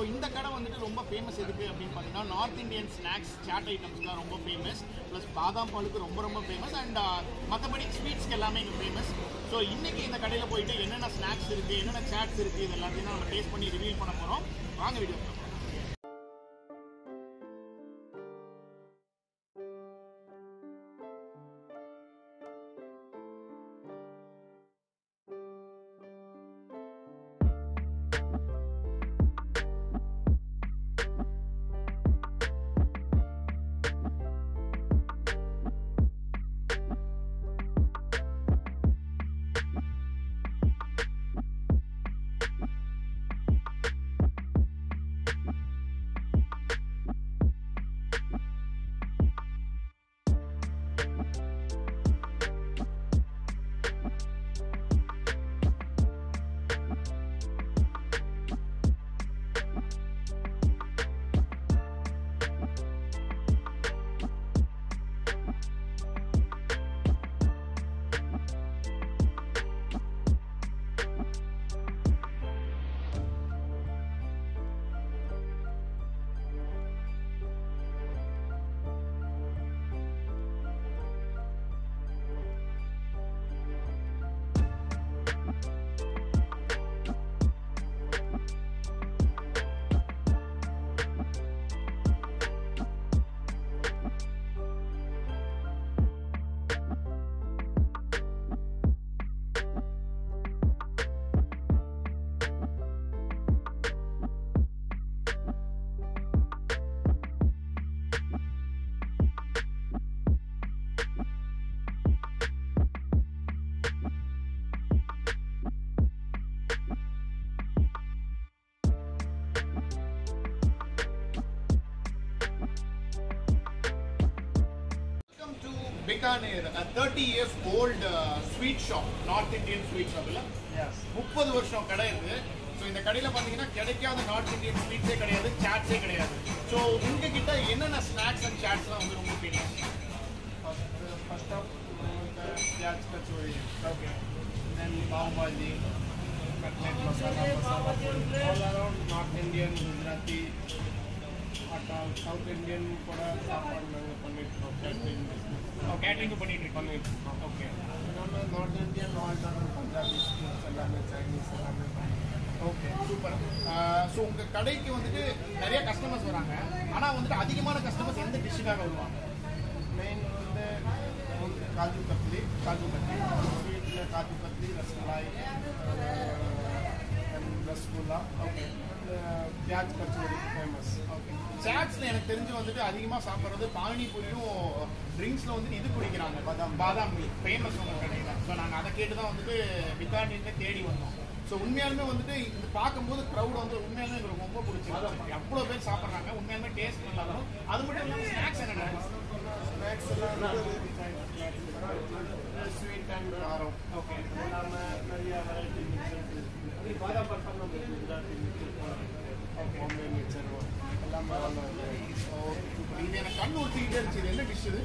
இந்த கடை வந்துட்டு ரொம்ப ஃபேமஸ் எதுக்கு அப்படின்னு பார்த்தீங்கன்னா நார்த் இந்தியன் ஸ்நாக்ஸ் சாட் ஐட்டம்ஸ்லாம் ரொம்ப ஃபேமஸ். ப்ளஸ் பாதாம் பாலுக்கு ரொம்ப ஃபேமஸ். அண்ட் மற்றபடி ஸ்வீட்ஸ்க்கு எல்லாமே இங்கே ஃபேமஸ். ஸோ இன்றைக்கி இந்த கடையில் போயிட்டு என்னென்ன ஸ்நாக்ஸ் இருக்குது, என்னென்ன சாட்ஸ் இருக்குது, இது எல்லாத்தையும் நம்ம டேஸ்ட் பண்ணி ரிவ்யூ பண்ண போகிறோம். வாங்க video. Bikaner, a 30 years old sweet shop, North Indian sweet shop. Yes. 30 வருஷம் கடை இருக்கு. ஸோ இந்த கடையில் பார்த்தீங்கன்னா கிடைக்காத நார்த் இந்தியன் ஸ்வீட்ஸே கிடையாது, சாட்ஸே கிடையாது. ஸோ உங்ககிட்ட என்னென்ன ஸ்நாக்ஸ் அண்ட் சாட்ஸ்லாம் வந்து ரொம்ப famous? First of pyaaz kachori. Okay. Then pav bhaji, cutlet masala, all around North Indian, Gujarati, South Indian கூட சாப்பாடு நாங்கள் பண்ணிட்டுருக்கோம். கேட்ரிங்கும் பண்ணிட்டுருக்கோம். ஓகே. நம்ம North Indian, all Punjabi sweets எல்லாமே, சைனீஸ் எல்லாமே. Okay, super. ஸோ உங்கள் கடைக்கு வந்துட்டு நிறைய கஸ்டமர்ஸ் வராங்க. ஆனால் வந்துட்டு அதிகமான கஸ்டமர்ஸ் எந்த டிஷ்ஷுக்காக வருவாங்க? மெயின் வந்து காஜு கத்லி ஸ்வீட்டில் kaju katli, rasmalai, rasgulla. Okay. Pyaaz kachori famous. Okay. சாட்ஸில் எனக்கு தெரிஞ்சு வந்துட்டு அதிகமாக சாப்பிட்றது பானிபூரியும் ட்ரிங்க்ஸில் வந்துட்டு இது குடிக்கிறாங்க, பாதாம் மில்க் ஃபேமஸ் உங்கள் கடையில். ஸோ நாங்கள் அதை கேட்டு தான் வந்துட்டு பிகானேர்ல தேடி வந்தோம். ஸோ உண்மையாலுமே வந்துட்டு இது பார்க்கும்போது க்ரௌட் வந்து உண்மையாலுமே எங்களுக்கு ரொம்ப பிடிச்சிருக்கு. எவ்வளோ பேர் சாப்பிட்றாங்க, உண்மையாலுமே டேஸ்ட் நல்லா இருக்கும். அது மட்டும் இல்லாமல் ஸ்நாக்ஸ் என்னென்ன? ஸ்நாக்ஸ் எல்லாம் ஸ்வீட் அண்ட் காரம். ஓகே. இல்லாமல் நிறைய வெரைட்டி மிக்சர், பாதாம் பட்டம், குஜராத்தி மிக்சர், பாம்பே மிக்சர் எல்லாமே வாங்க. இது எனக்கு கண்ணு ஊற்றிக்கிட்டே இருந்துச்சு. இது என்ன டிஷ்? இது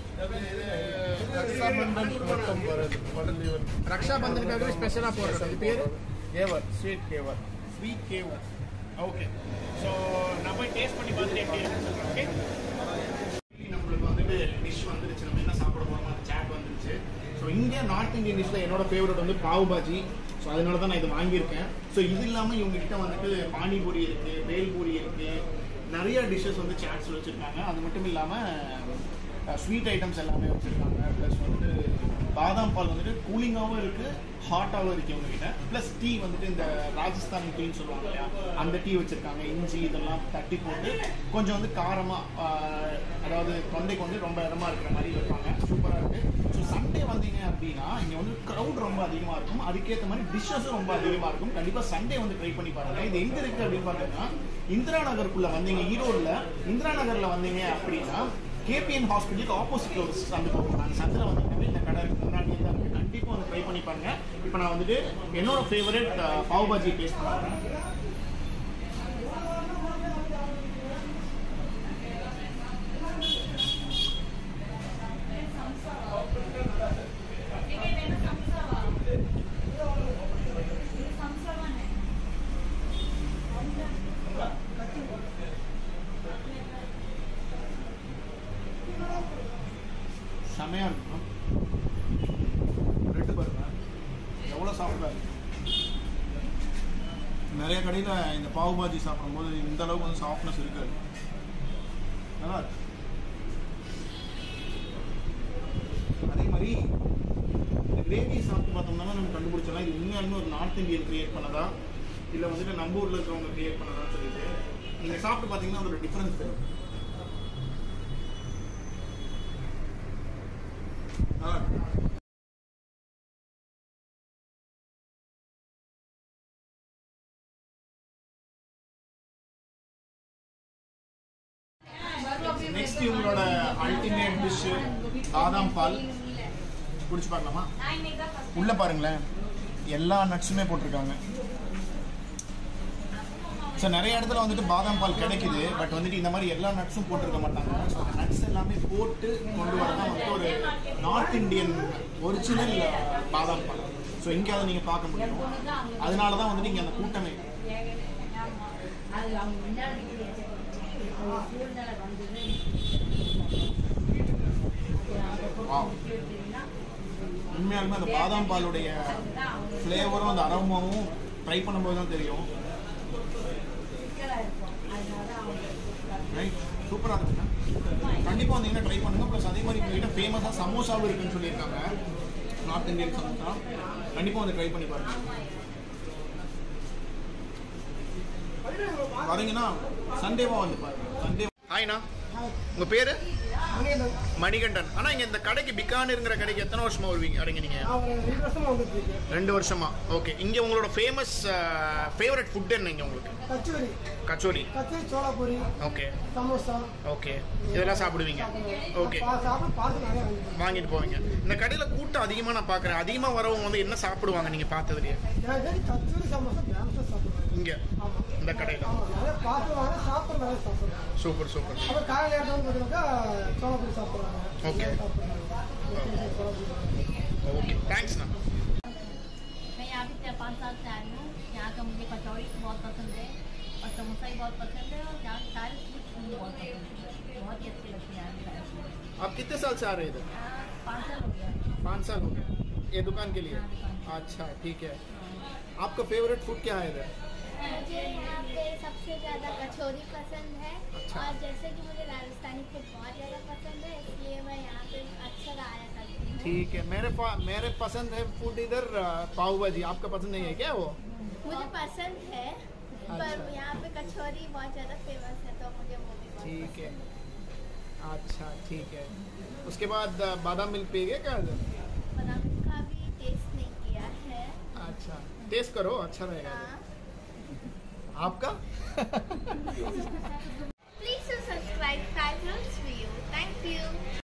ரக்ஷாபந்தனுக்காகவே ஸ்பெஷலாக போடுறது. இது பேர் ghevar, sweet ghevar. Sweet ghevar. Okay. So நான் போய் டேஸ்ட் பண்ணி பார்த்துட்டு எப்படி இருக்குன்னு சொல்கிறேன். ஓகே. நம்மளுக்கு வந்துட்டு டிஷ் வந்துருச்சு. நம்ம என்ன சாப்பிட போகிறோம், அந்த சாட் வந்துருச்சு. ஸோ இங்கே நார்த் இந்தியன் டிஷ்ஷில் என்னோட ஃபேவரட் வந்து பாவ் பாஜி. ஸோ அதனால தான் நான் இது வாங்கியிருக்கேன். ஸோ இது இல்லாமல் இவங்ககிட்ட வந்துட்டு பானிபூரி இருக்குது, பேல்பூரி இருக்குது, நிறைய டிஷ்ஷஸ் வந்து சாட்ஸில் வச்சுருக்காங்க. அது மட்டும் இல்லாமல் ஸ்வீட் ஐட்டம்ஸ் எல்லாமே வச்சுருக்காங்க. ப்ளஸ் வந்துட்டு பாதாம் பால் வந்துட்டு கூலிங்காகவும் இருக்குது, ஹாட்டாகவும் இருக்குது இவங்ககிட்ட. ப்ளஸ் டீ வந்துட்டு இந்த ராஜஸ்தானி டீன்னு சொல்லுவாங்க இல்லையா, அந்த டீ வச்சுருக்காங்க. இஞ்சி இதெல்லாம் தட்டி போட்டு கொஞ்சம் வந்து காரமாக, அதாவது தொண்டைக்கு வந்து ரொம்ப இடமா இருக்கிற மாதிரி வைப்பாங்க. சூப்பராக இருக்குது. ஸோ சண்டே வந்தீங்க அப்படின்னா இங்கே வந்து க்ரௌட் ரொம்ப அதிகமாக இருக்கும். அதுக்கேற்ற மாதிரி டிஷ்ஷஸும் ரொம்ப அதிகமாக இருக்கும். கண்டிப்பாக சண்டே வந்து ட்ரை பண்ணி பாருங்கள். இது எங்கே இருக்குது அப்படின்னு பார்த்தீங்கன்னா இந்திரா நகருக்குள்ளே வந்தீங்க, ஈரோடில் இந்திரா நகரில் வந்தீங்க அப்படின்னா கேபிஎன் ஹாஸ்பிட்டலுக்கு ஆப்போசிட்டில் ஒரு சந்து போகும். அந்த சந்தில் வந்தீங்கன்னா இந்த கடை முன்னாடியே தான் இருக்குது. கண்டிப்பாக வந்து ட்ரை பண்ணி பாருங்க. இப்போ நான் வந்துட்டு என்னோட ஃபேவரட் பாவ் பாஜி டேஸ்ட் பண்ணுறேன். செமையாக இருக்கும். ரெட்டு பாருங்க எவ்வளோ சாஃப்டாக இருக்கு. நிறைய கடையில் இந்த பாவு பாஜி சாப்பிடும்போது இந்த அளவுக்கு வந்து சாஃப்ட்னஸ் இருக்காது. நல்லா இருக்கு. அதே மாதிரி இந்த கிரேவி சாப்பிட்டு பார்த்தோம்னா நம்ம கண்டுபிடிச்சலாம் இது உண்மையாலுமே ஒரு நார்த் இந்தியன் கிரியேட் பண்ணதா இல்லை வந்துட்டு நம்ம ஊரில் இருக்கிறவங்க கிரியேட் பண்ணதான்னு சொல்லிட்டு நீங்கள் சாப்பிட்டு பார்த்தீங்கன்னா அதோட டிஃப்ரென்ஸ் தெரியும். நெக்ஸ்ட் இவங்களோட அல்டிமேட் டிஷ் பாதாம் பால். குடிச்சு பார்க்கலாமா? உள்ள பாருங்களேன் எல்லா நட்ஸுமே போட்டிருக்காங்க. ஸோ நிறைய இடத்துல வந்துட்டு பாதாம் பால் கிடைக்குது, பட் வந்துட்டு இந்த மாதிரி எல்லா நட்ஸும் போட்டிருக்க மாட்டாங்க. ஸோ அந்த நட்ஸ் எல்லாமே போட்டு கொண்டு வரதான் வந்துட்டு ஒரு நார்த் இந்தியன் ஒரிஜினல் பாதாம் பால். ஸோ இங்கே அதை நீங்கள் பார்க்க முடியும். அதனால தான் வந்துட்டு இங்கே அந்த கூட்டமே. உண்மையாலுமே அந்த பாதாம் பாலுடைய ஃப்ளேவரும் அந்த அரோமாவும் ட்ரை பண்ணும்போது தான் தெரியும். ரைட், சூப்பராக இருக்குங்க. கண்டிப்பாக வந்தீங்கன்னா ட்ரை பண்ணுங்க. ப்ளஸ் அதே மாதிரி உங்ககிட்ட ஃபேமஸாக சமோசாவும் இருக்குன்னு சொல்லியிருக்காங்க. நார்த் இந்தியன் சமோசா கண்டிப்பாக வந்து ட்ரை பண்ணி பாருங்க. வரீங்கன்னா சண்டேவா வந்து பாருங்க. சண்டே. ஹாய்ண்ணா, உங்கள் பேர்? மணிகண்டன். ஆனால் இங்கே இந்த கடைக்கு பிகானருங்கிற கடைக்கு எத்தனை வருஷமா வருவீங்க வரீங்க நீங்கள்? 2 வருஷமா. ஓகே. இங்கே உங்களோட ஃபேமஸ் ஃபேவரட் ஃபுட் என்ன இங்கே உங்களுக்கு? கச்சோரி, சோளாபூரி, ஓகே, சமோசா, ஓகே, இதெல்லாம் சாப்பிடுவீங்க. ஓகே, வாங்கிட்டு போவீங்க. இந்த கடையில் கூட்டம் அதிகமாக நான் பார்க்குறேன். அதிகமாக வரவங்க வந்து என்ன சாப்பிடுவாங்க நீங்கள் பார்த்ததுலையே? இங்கே இந்த கடையில். Super super. Okay okay, thanks ना। मैं यहाँ पे 5 साल से आई हूँ। यहाँ का मुझे कचौड़ी बहुत पसंद है और समोसा भी बहुत पसंद है और यहाँ की सारी स्वीट्स मुझे बहुत पसंद है, बहुत ही अच्छी लगती है। आप कितने साल से आ रहे हैं इधर? 5 साल हो गया। 5 साल हो गया ये दुकान के लिए? अच्छा, ठीक है। आपका फेवरेट फूड क्या है इधर? मुझे यहाँ पे सबसे ज़्यादा कचौरी पसंद है। अच्छा। और जैसे कि मुझे राजस्थानी फूड बहुत ज़्यादा पसंद है, इसलिए मैं यहाँ पे अक्सर आया करती हूँ। ठीक है। मेरे पसंद है फूड इधर पाव भाजी। आपका पसंद नहीं है क्या वो? मुझे पसंद है, पर यहाँ पे कचौरी बहुत ज़्यादा फेमस है, तो मुझे वो भी बहुत ठीक है। पसंद अच्छा, ठीक है। उसके बाद बादाम मिल्क पिएगा क्या इधर? बादाम मिल्क का भी टेस्ट नहीं किया है। अच्छा, टेस्ट करो, अच्छा रहेगा। हाँ। आपका?